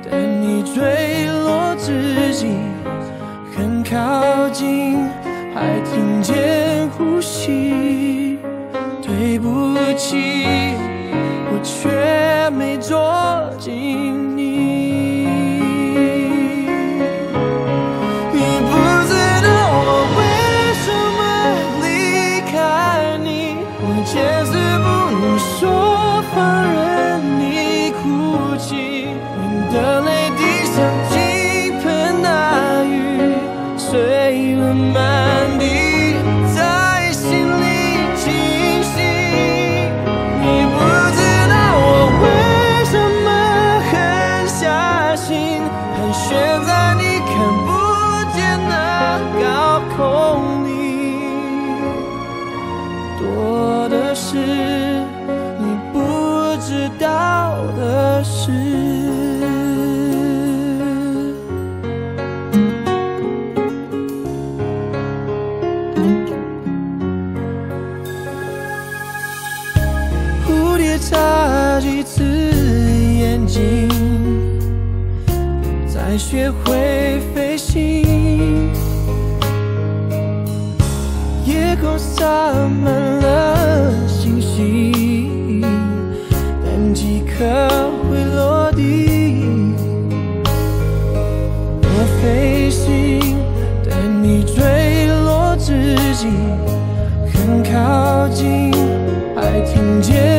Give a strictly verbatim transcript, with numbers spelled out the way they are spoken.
等你坠落之际，很靠近，还听见呼吸。对不起，我却没捉紧你。你不知道我为什么离开你，我坚持不能说放任你哭泣。你的泪滴像倾盆大雨，碎了满地，在心里清晰。你不知道我为什么狠下心，盘旋在你看不见的高空里，多的是你不知道的事。蝴蝶眨几次眼睛，才学会飞行。夜空洒满了星星，但几颗会落地。我飞行，等你坠落之际，很靠近，还听见